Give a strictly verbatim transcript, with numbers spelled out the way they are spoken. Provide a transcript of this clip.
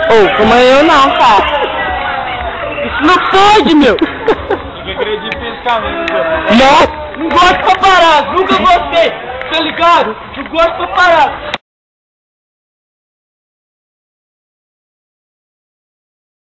Ô, como eu não, cara. Isso não pode, meu. Eu acredito fisicamente, Não, não gosto de paparazzo, nunca gostei, tá ligado? Não gosto de paparazzo.